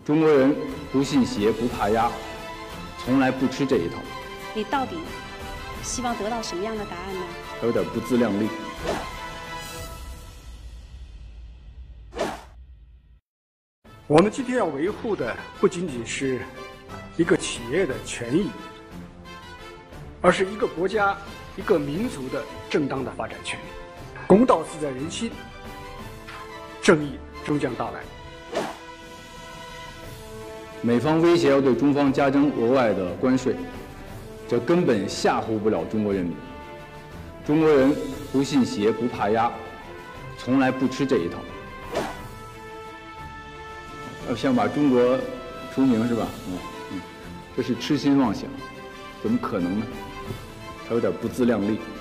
中国人不信邪不怕鸭，从来不吃这一套。 你到底希望得到什么样的答案呢？ 还有点不自量力。 我们今天要维护的不仅仅是一个企业的权益，而是一个国家、一个民族的正当的发展权。公道自在人心，正义终将到来。 美方威胁要对中方加征额外的关税，这根本吓唬不了中国人民。中国人不信邪不怕鸭，从来不吃这一套。想把中国出名是吧？这是痴心妄想，怎么可能呢？还有点不自量力。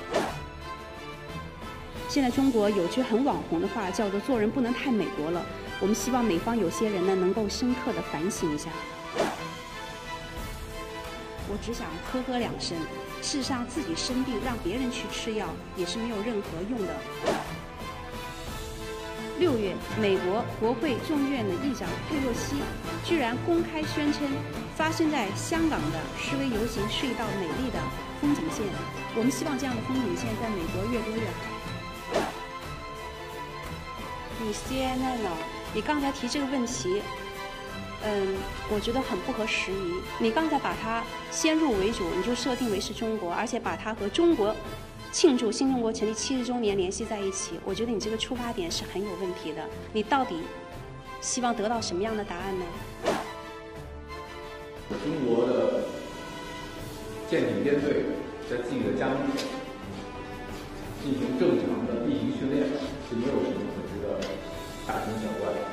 现在中国有句很网红的话，叫做“做人不能太美国了”。我们希望美方有些人呢，能够深刻的反省一下。我只想呵呵两声。事实上，自己生病让别人去吃药，也是没有任何用的。6月，美国国会众院的议长佩洛西居然公开宣称，发生在香港的示威游行是一道美丽的风景线。我们希望这样的风景线在美国越多越好。你 CNN 呢？你刚才提这个问题，我觉得很不合时宜。你刚才把它先入为主，你就设定为是中国，而且把它和中国庆祝新中国成立70周年联系在一起，我觉得你这个出发点是很有问题的。你到底希望得到什么样的答案呢？ 中国的舰艇编队在自己的家门口进行正常的例行训练，是没有什么可值得大惊小怪的。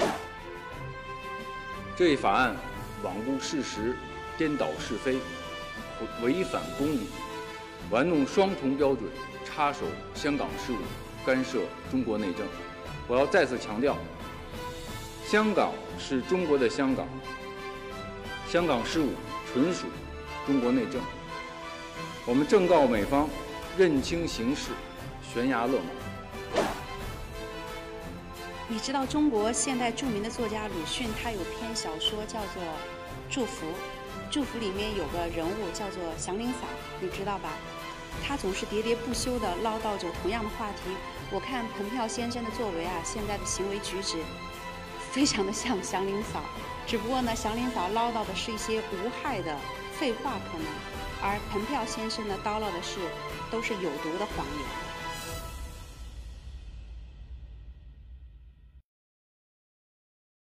这一法案罔顾事实，颠倒是非，违反公理，玩弄双重标准，插手香港事务，干涉中国内政。我要再次强调，香港是中国的香港，香港事务纯属中国内政。我们正告美方认清形势，悬崖勒马。 你知道中国现代著名的作家鲁迅，他有篇小说叫做《祝福》，祝福里面有个人物叫做祥林嫂，你知道吧？他总是喋喋不休地唠叨着同样的话题。我看彭票先生的作为啊，现在的行为举止非常的像祥林嫂，只不过呢，祥林嫂唠叨的是一些无害的废话可能，而彭票先生呢叨唠的都是有毒的谎言。